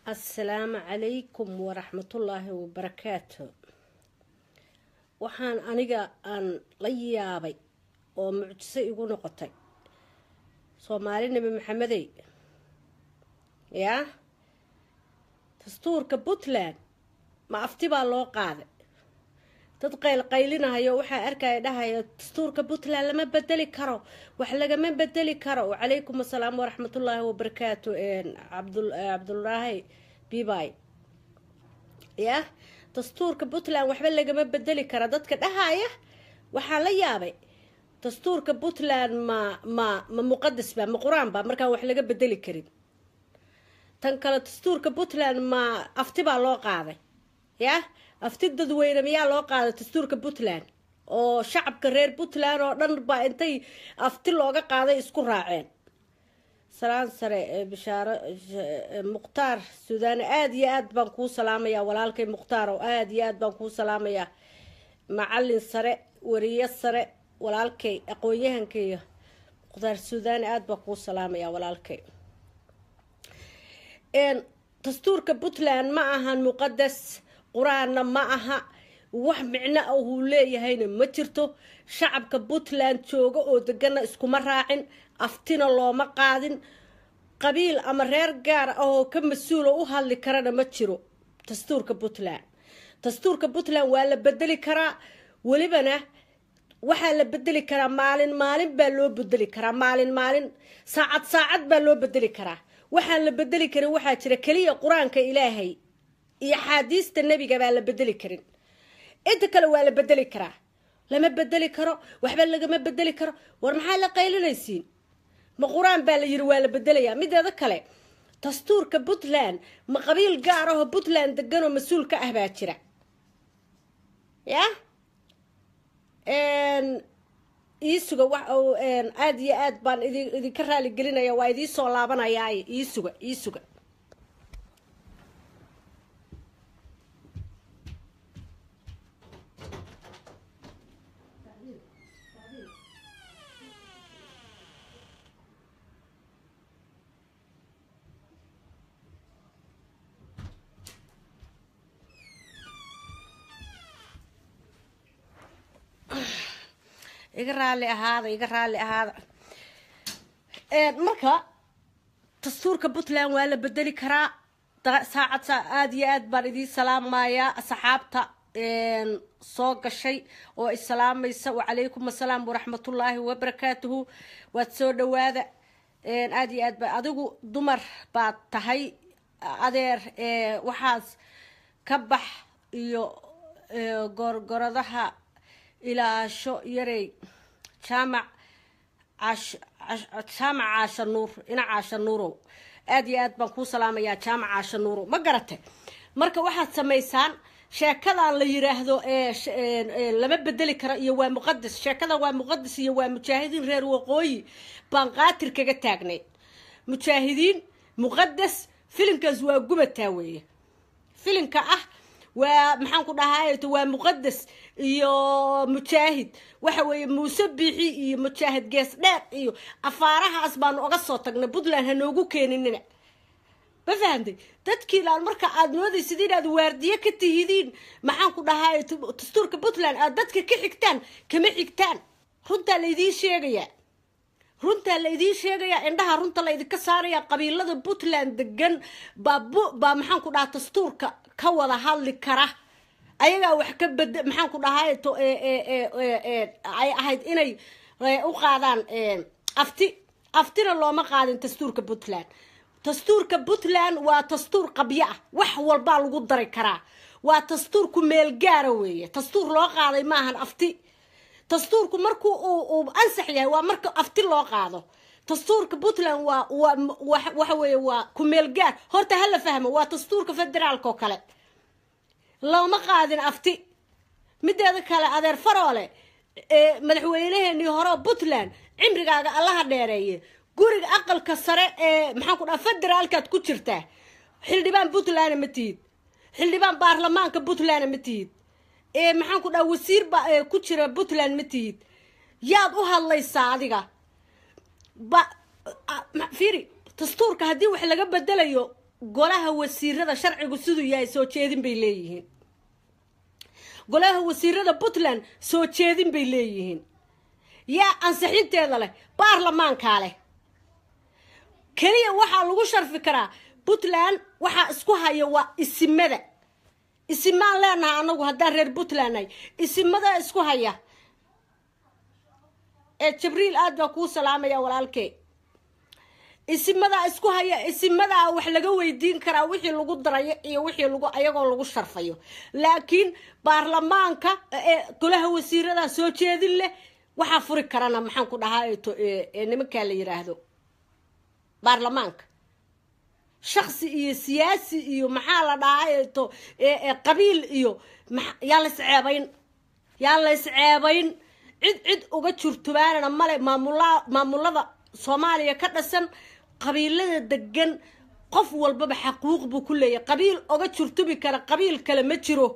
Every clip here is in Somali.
السلام عليكم ورحمة الله وبركاته. waxaan aniga aan la yaabay oo mucjise igu noqotay Soomaali Nabi Maxamedey dastuurka Puntland ma afti baa loo qaaday dad qaylinayo waxa arkay dhahayo dastuurka Puntland lama bedeli karo wax lagama bedeli karo walaykum assalaam wa rahmatullahi wa barakatuh Abdullahi Bibay dastuurka Puntland waxba lagama bedeli karo dadka dhahaya waxa la yaabay dastuurka Puntland ma muqaddas ba ma quraan ba marka wax laga bedeli karin tan kale dastuurka Puntland ma afti baa loo qaaday afti dadweyne miyaa loo qaaday dastuurka Puntland oo shacabka reer Puntland oo dhan ba intay afti looga qaaday isku raaceen salaan sare bishaaro muqtaar Suudaan aad iyo aad baan ku salaamaya walaalkay muqtaar oo aad iyo aad baan ku salaamaya macallin sare wariye sare walaalkay aqoon-yahankay muqtaar Suudaan aad baan ku salaamaya walaalkay dastuurka Puntland ma ahan muqaddas quraanna ma aha wax micno ah uu leeyahayna ma jirto shacabka Puntland jooga oo degana iskuma raacin aftina looma qaadin qabiil ama reer gaar ah oo ka mas'uul u hadli karana ma jiro dastuurka Puntland waa la bedeli karaa walibana waxa la bedeli karaa maalin baa loo bedeli karaa maalin saacad baa loo bedeli karaa waxa la bedeli karin waxa jira kaliya quraanka Ilaahay iyo xadiista nabiga baa la bedeli karin inta kale waa la bedeli karaa lama bedeli karo waxba lagama bedeli karo war maxaa la qaylinaysiin ma quraan baa la yiri waa la bedelayaa mideeda kale dastuurka Puntland ma qabiil gaar ah oo Puntland degan oo mas'uul ka ah baa jira iisuga wax oo aad iyo aad baan idinka raali gelinaya waa idin soo laabanayaa iisuga iga raali ahaada marka dastuurka Puntland waa la bedeli karaa saacad aad iyo aad baan idin salaamaya asxaabta soo gashay oo islaamaysa wa alaykum assalaam wa rahmatullahi wa barakatuh waad soo dhawaada aad iyo aad ba adigu dumar baad tahay adeer waxaas ka bax iyo gorgoradaha إلى شو يري جامع عاش النور إنا عاش النورو أدي أد بنكو سلام يا جامع عاش النورو ما قرأته مركب واحد سميسان شاكلا اللي يراهدو لما بدلي كرا يوا مقدس شاكلا ومقدس يوا مشاهدين غير وقوي بنقاتل كجتاجني مشاهدين مقدس فيلم كزوا جوبة تاوية فيلم كأه ومحن كنا هاي تو مقدس يو مشاهد وحوي مسبحي مشاهد جس لا يو أفارها أسبان وقصتك نبضلها هنوجو كيننا بفهمتي تذكير المركة عدنودي سدين أدواردية كتيهدين محن كنا هاي تستورك بطلان أدتك كحكتان كمحكتان رنتا ليدي شيء runta la idin sheegaya indhaha runta la idinka saaraya qabiilada Puntland degan ba maxaan ku dhahay dastuurka ka wada hadli kara ayaga wax ka maxaan ku dhahay to ay ahayd inay u qaadaan aftina looma qaadin dastuurka Puntland waa dastuur qabyo ah wax walba lagu dari karaa waa dastuur ku meel gaar weeye dastuur loo qaaday maahan afti dastuurku markuu uu ansax yahay waa marka afti loo qaado dastuurka Puntland waxa weeye waa ku meel gaar horta hal la fahmo waa dastuurka federaalka oo kale looma qaadin afti mideeda kale adeer faroole madaxweynaheenii hore Puntland cimrigaaga allaha dheereeye guriga aqalka sare maxaan ku dhahay federaalkaad ku jirtaa xildhibaan Puntland ma tiid xildhibaan baarlamaanka Puntland ma tiid maxaan ku dhahay wasiir ba ku jira Puntland ma tiid yaad u hadlaysaa adiga ba fiiri dastuurka hadii wax laga bedelayo golaha wasiirada sharcigu siduu yahay soo jeedin bay leeyihiin golaha wasiirada Puntland soo jeedin bay leeyihiin yaa ansixinteeda leh baarlamaanka leh kaliya waxa lagu sharfi karaa Puntland waxa isku haya waa isimada isimaan leena anagu hadaan reer Puntland ay isimada isku haya Jibriil aad baa ku salaamaya walaalkay isimada isku haya isimada wax laga weydiin karaa wixii lagu daray iyo wixii lagu ayagoo lagu sharfayo laakiin baarlamaanka golaha wasiirada soo jeedin leh waxa furi karana maxaan ku dhahay nimanka la yiraahdo baarlamaanka shakhsi iyo siyaasi iyo maxaa la dhahay qabiil iyo yaa la isceebayn cid uga jurtubaanana male maamulada Soomaaliya ka dhasan qabiilada degan qof walba xaquuq buu ku leeyahay qabiil uga jurtubi kara qabiil kale ma jiro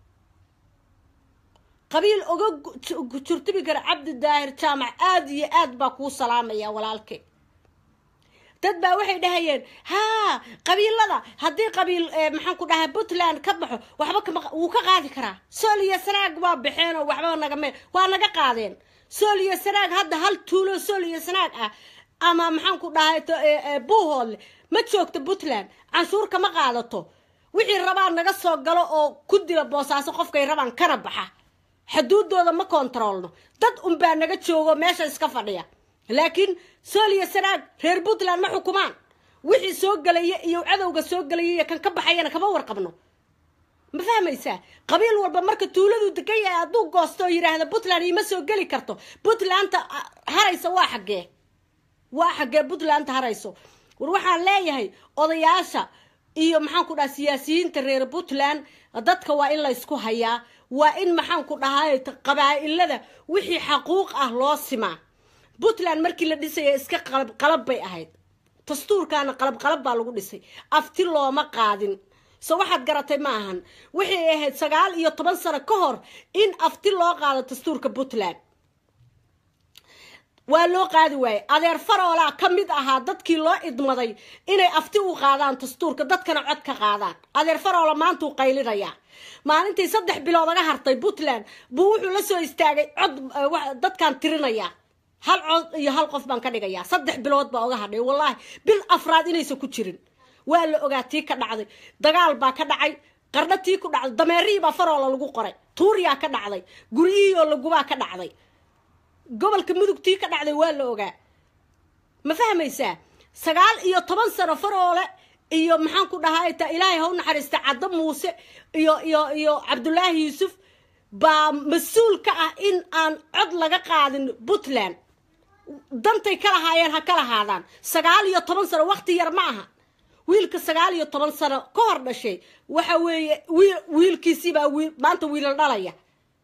qabiil uga jurtubi kara Cabdi Daahir Jaamac aad iyo aad baa ku salaamaya walaalkay dad baa waxay dhahayeen ha qabiilada hadii qabiil maxaan ku dhahay Puntland ka baxo waxba uu ka qaadi karaa Soomaaliya sanaag waa baxeen oo waxba naga qaadeen Soomaaliya sanaag hadda hal tuulo Soomaaliya sanaag ah ama maxaan ku dhahay buuhool ma joogto Puntland canshuur kama qaadato wixii rabaan naga soo galo oo ku dila boosaaso qofkay rabaan kana baxa xuduudooda ma kontrolno dad baa naga joogo meesha iska fadhiya laakiin Soomaaliya sanaag reer Puntland ma xukumaan wixii soo galay iyo cadawga soo galay kan ka baxayna kama warqabno ma fahmaysaa qabiil walba marka tuuladu degan yahay aduu goosto yiraahdo Puntland ima soo gali karto Puntland haraysa waa xagee Puntland harayso war waxaan leeyahay odayaasha iyo maxaan ku dhahay siyaasiyiinta reer Puntland dadka waa in la isku hayaa waa in maxaan ku dhahay qabaa'ilada wixii xaquuq ah loo simaa Puntland markii la dhisay iska qalab bay ahayd dastuurkaana qalab baa lagu dhisay afti looma qaadin soo waxaad garatay ma ahan wixii ahayd 19 sano ka hor in afti loo qaado dastuurka Puntland waa loo qaadi waayay adeer Faroola kamid ahaa dadkii loo idmaday inay afti u qaadaan dastuurka dadkana cod ka qaadaan adeer Faroola maanta uu qaylinaya maalintii 3 bilood laga hartay Puntland buu wuxuu la soo istaagay cod dadkan tirinaya hal cod iyo hal qof baan ka dhigayaa 3 bilood baa uga hadhay wallahi bil afraad inaysan ku jirin waa la ogaatii ka dhacday dagaal baa ka dhacay qarnatii ku dhacday dameerii baa Faroola lagu qoray tuuriya ka dhacday guriyo lagu baa ka dhacday gobolka mudugtii ka dhacday waa la ogaa ma fahmaysaa 19 sano Faroole iyo maxaan ku dhahay ta Ilaahay ha u naxariista Cadda Muuse iyo Cabdullaahi Yuusuf baa mas'uul ka ah in aan cod laga qaadin Puntland dantay kala haayeen ha kala haadaan 19 sano waqti yar ma aha wiilka 19 sano ka hor dhashay waxa weeye wiilkiisi baa maanta wiil dhalaya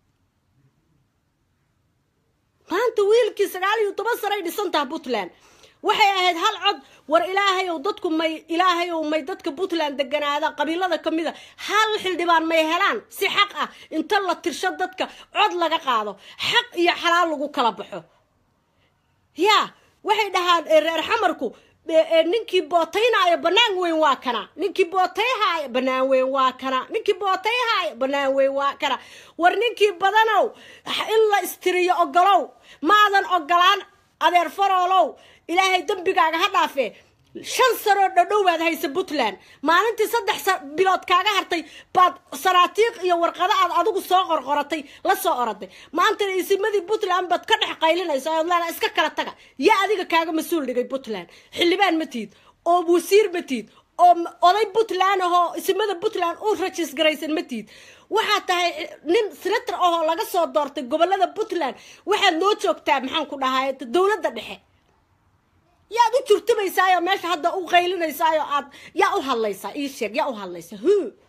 maanta wiilkii 19 sano ay dhisantaa Puntland waxay ahayd hal cod war Ilaahay oo dadku may dadka Puntland deganaada qabiilada kamida hal xildhibaan may helaan si xaq ah inta la tirsho dadka cod laga qaado xaq iyo xalaal lagu kala baxo ya waxay dhahaan reer xamarku ninkii bootaynaaya banaan weyn waa kana ninkii bootayhaaya banaan weyn waa kana ninkii bootayhaaya banaan weyn waa kana war ninkii badanow in la istiriyo ogolow maadan ogolaan adeer Faroolow Ilaahay dambigaaga ha dhaafee 5 sano dhadhowaad haysa Puntland maalintii 3 bilood kaaga hartay baad sanaatiiq iyo warqado aad adigu soo qorqoratay la soo oraday maanta isimadii Puntland baad ka dhex qaylinaysaa oo iska kala taga yaa adiga kaaga mas'uul dhigay Puntland xildhibaan ma tiid oo wasiir ma tiid oo oday Puntland oo isimada Puntland oo rajis garaysan ma tiid waxa tahay nin senator oo laga soo doortay gobolada Puntland waxa noo joogtaa maxaan ku dhahay dawladda dhexe yaa u jurtumaysaa meesha hadda u qaylinaysaa aad yaa u hadlaysaa ii sheeg yaa u hadlaysaa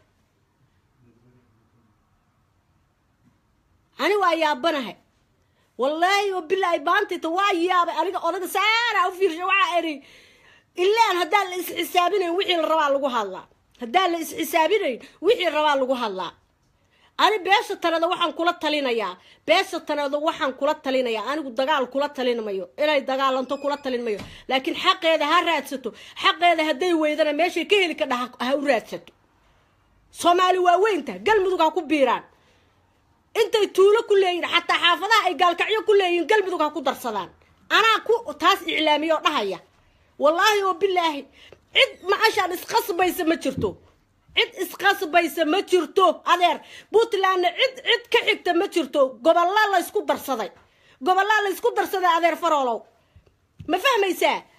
ani waa yaabanahay wallahi wabillahi baantita waa yaabay aniga odaga saara u fiirshay waxa eri ilaa hadaa la is xisaabinayn wixii la rabaa lagu hadlaa hadaa la is xisaabinayn wixii rabaa lagu hadlaa أنا بيش ترى وحن كل تلينا يا بيش ترى وحن كل تلينا يا أنا دجال كل تلينا مايو إلى دجال أنتو كل تلينا مايو لكن حق هذا هالراتستو حق هذا هدي وإذا ماشي كيل كده هالراتستو سومالي وين قال مدوقا كبيران أنت تقول كلين حتى حافظة أي قال كعيو كلين قال مدوقا كدر صدان أنا كو تاس إعلامي ورهاية والله وبالله عد ما عشان إسقاص بيس ما شرتو عد إسقاص بيس ما شرتو أدير بوتلان عد كحكت ما شرتو قبل الله يسكو درصدي قبل الله يسكو درصدي أدير فرولو ما فهم يسا